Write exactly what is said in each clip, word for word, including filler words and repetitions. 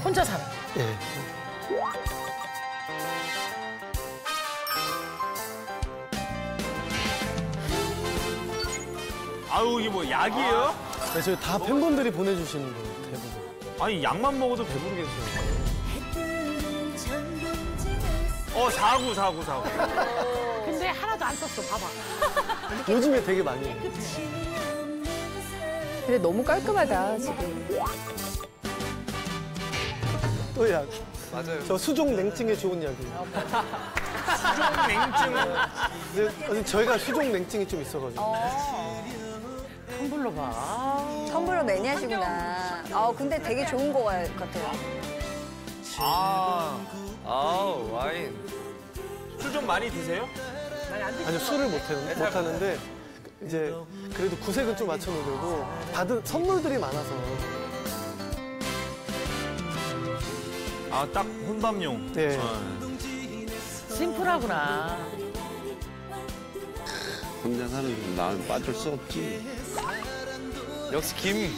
혼자 살아? 예. 아유, 이게 뭐 약이에요? 네, 저희 다 팬분들이 보내주시는 거예요, 대부분. 아니, 약만 먹어도 배부르겠어요. 어, 사구, 사구, 사구. 근데 하나도 안 썼어, 봐봐. 요즘에 되게 많이 해요. 근데 너무 깔끔하다, 지금. 또 약. 맞아요. 저 수족 냉증에 좋은 약이에요. 수족 냉증은? 근데 저희가 수족 냉증이 좀 있어가지고. 어. 텀블러 봐. 텀블러 매니아시구나. 아, 근데 되게 좋은 거 같아요. 아, 아우, 와인. 술 좀 많이 드세요? 아니요, 술을 못해요. 못하는데, 이제, 그래도 구색은 좀 맞춰놓으려고, 받은 선물들이 많아서. 아, 딱 혼밥용. 네. 어. 심플하구나. 혼자 사는 나는 빠질 수 없지. 역시 김.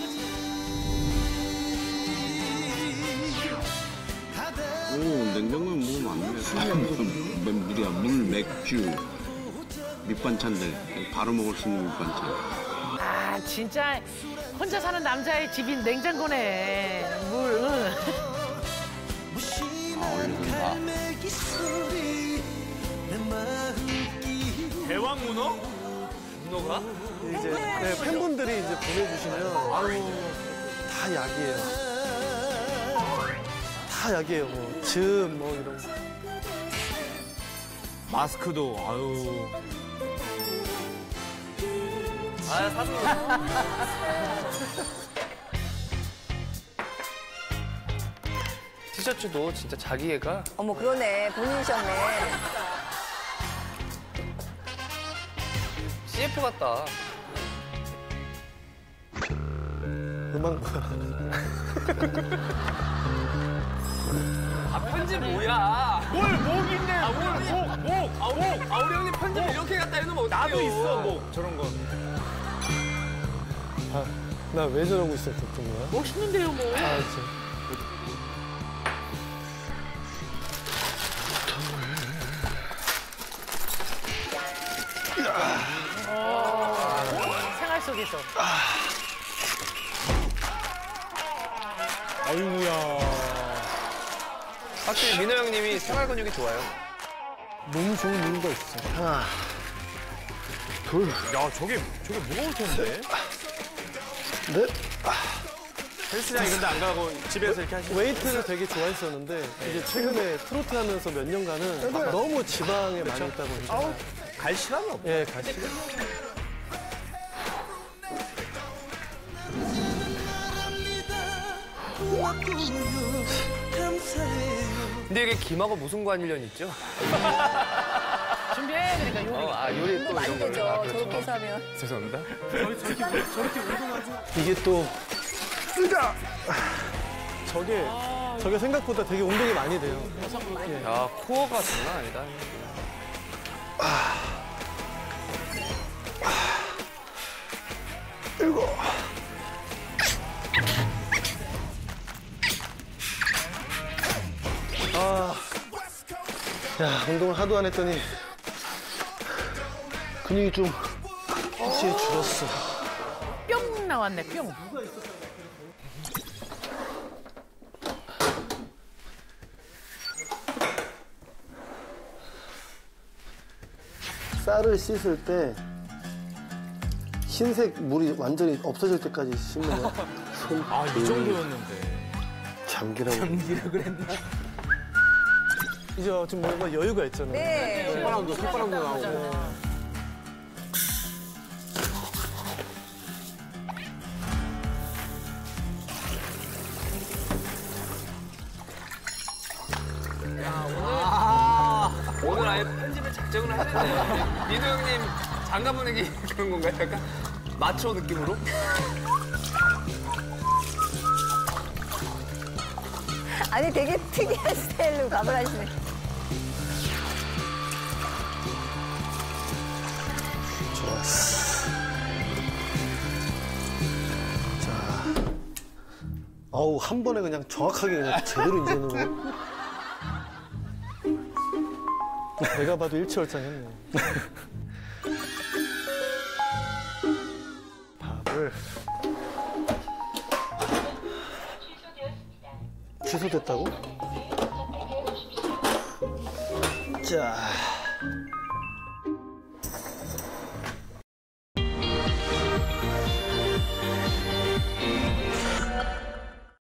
오, 냉장고에 먹으면 안 돼. 물, 물이야, 물, 맥주, 밑반찬들. 바로 먹을 수 있는 밑반찬. 아, 진짜 혼자 사는 남자의 집이 냉장고네. 물, 응. 아, 어울린다. 대왕 문어? 문어가? 이제, 네, 팬분들이 이제 보내주시면, 아유, 다 약이에요. 다 약이에요, 뭐. 즙, 뭐, 이런 거. 마스크도, 아유. 아, 사돈. 티셔츠도 진짜 자기 애가. 어머, 그러네. 본인이셨네. 씨에프 같다. 음악. 아, 편집 뭐야? 뭘, 목 있네. 아, 목, 우리 목, 목. 아, 우리, 아, 우리 형님 편집 이렇게 갖다 해놓으면 어떡해요? 나도 있어, 목. 저런 거. 아, 나 왜 저러고 있었던 거야? 멋있는데요, 뭐. 아, 진짜. 생활 속에서. 아이고야. 확실히 민호 형님이 생활 근육이 좋아요. 너무 좋은 이유가 있어. 하나, 둘, 야, 저게, 저게 무거울 텐데. 넷. 헬스장 이런 데 안 가고 집에서 이렇게 하시는 웨이트를 되게 좋아했었는데 이제 최근에 트로트 하면서 몇 년간은 너무 지방에 많이 있다 보니까 갈 시간이 없어. 예, 가시. 근데 이게 김하고 무슨 관련이 있죠? 준비해, 그러니까 요리. 어, 아, 요리 또 많이 이런 되죠. 걸로. 아, 그렇죠. 저렇게 해서 하면. 죄송합니다. 이게 또 으자! 저게 저게 생각보다 되게 운동이 많이 돼요. 야, 코어가 장난 아니다. 일곱. 아, 야 운동을 하도 안 했더니 근육이 좀 확실히 줄었어. 뿅 나왔네, 뿅. 쌀을 씻을 때 흰색 물이 완전히 없어질 때까지 씻는 거야. 손, 아, 이 정도였는데. 잠기라고. 잠기라 그랬나? 이제 좀 뭔가 여유가 있잖아요. 네. 휘바람도, 휘바람도 나오고. 오늘 아예 편집을 작정을 하셨네. 민호 형님 장가 보내기 그런 건가요? 약간 마초 느낌으로? 아니, 되게 특이한 스타일로 밥을 하시네. 좋았어. 자, 아우, 한 번에 그냥 정확하게 그냥 제대로 이제는 거. 내가 봐도 일치월장했네. 밥을 취소됐다고? 자.